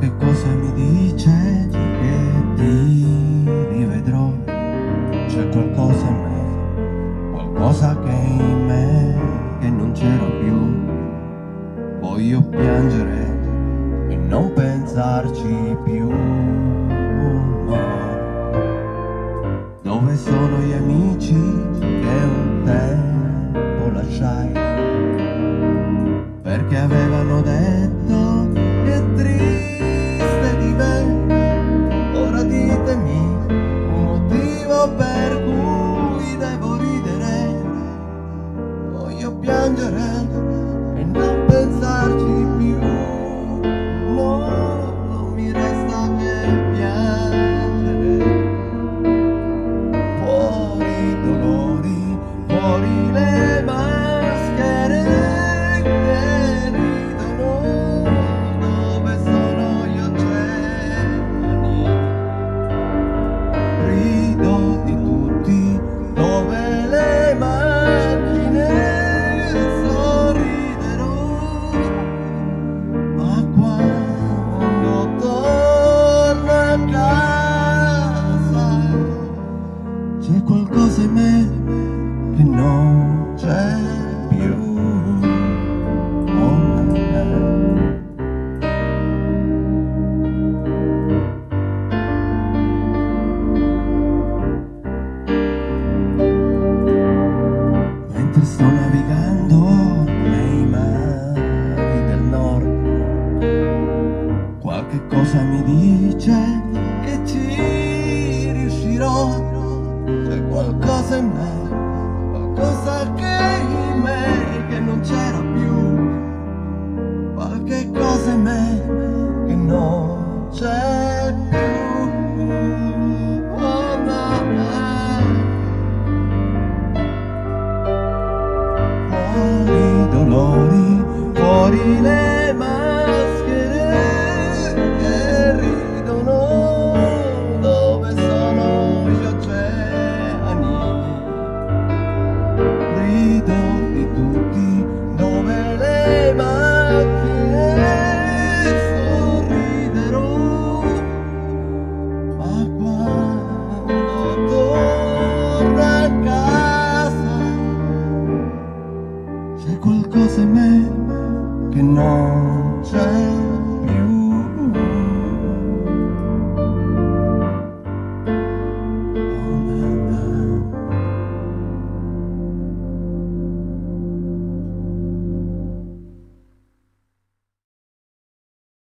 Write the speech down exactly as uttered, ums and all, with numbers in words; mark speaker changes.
Speaker 1: Qualche cosa mi dice che ti rivedrò. C'è qualcosa in me, qualcosa che è in me che non c'era più. Voglio piangere e non pensarci più. No. Dove sono gli amici che un tempo lasciai? Perché avevano detto che è triste di me. Ora ditemi un motivo per cui devo ridere. Voglio piangere e non pensarci più. No, non mi resta che piangere. Fuori i dolori, fuori le maschere che ridono. Dove sono gli oceani? Rido di tutti, dove le macchine sorriderò. Ma quando torno a casa c'è qualcosa in me che non c'è più. Oh, mentre sto navigando nei mari del nord, qualche cosa mi dice che ci riuscirò. C'è qualcosa in me, qualcosa che in me che non c'era